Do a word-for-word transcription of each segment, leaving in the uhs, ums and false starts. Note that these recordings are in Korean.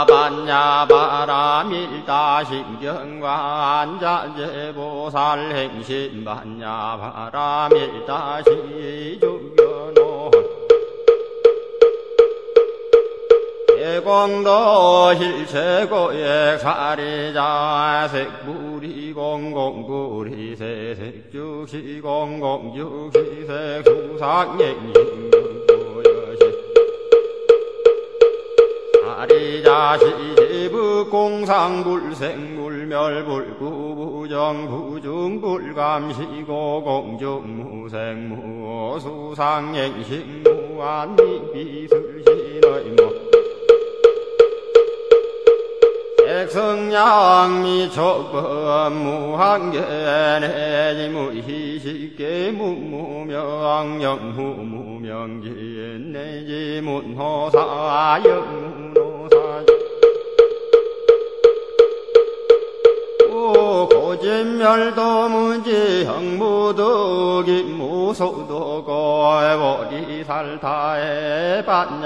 반야 바라밀다 신경관 자제보살 행신 반야 바라밀다 시주견호 대공도 실체고액 사리자 색불이 공공불이 세색죽시 공공죽시 색수상행신 사리자 시제부 공상불생불멸불 구부정부중불감시고 공중무생무 수상행식무안미비술신의무 백성양미촉법무한계내지무희식계무무명진내지문호사영무노사 고진멸도문지 형무득이 무소도고해보리살타에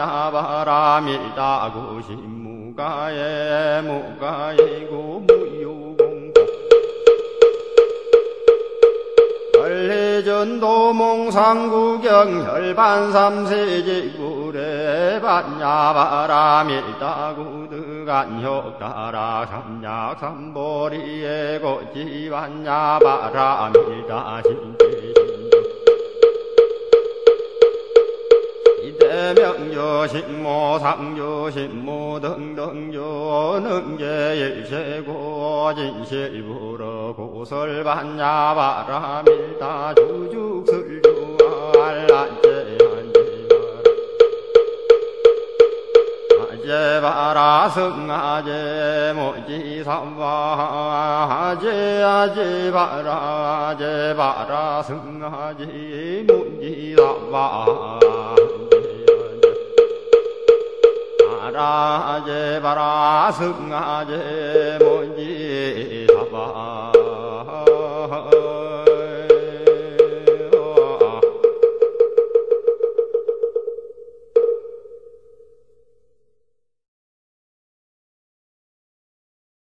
반야바라밀다구신무가에 무가이고 무유공고 전도몽상구경 혈반삼세지구래 반야바라밀다구득안효가라 삼약삼보리에 고지반야바라밀다 신제신조 이대명조신모 상조신모 등등조 능계일세고 진실부러 고설반야바라밀다 주죽설주알란제한제바라 아제바라 승아제 모지삼바 아제아제바라 아제바라 승아제 모지삼바 아제 바라 승아제 뭔지 사바